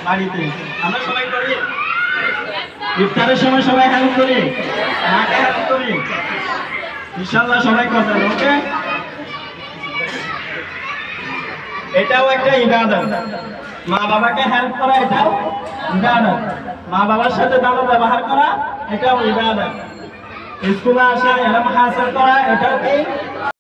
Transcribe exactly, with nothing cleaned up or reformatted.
বাড়িতে আমরা সবাই করি ইফতারের সময় সবাই হেল্প করি মাকে হেল্প করি ইনশাআল্লাহ সবাই করবেন ওকে এটাও একটা ইবাদত মা বাবাকে হেল্প করা এটাও ইবাদত মা বাবার সাথে ভালো ব্যবহার করা এটাও ইবাদত স্কুলে আসা এলম হাসিল করা এটাও কি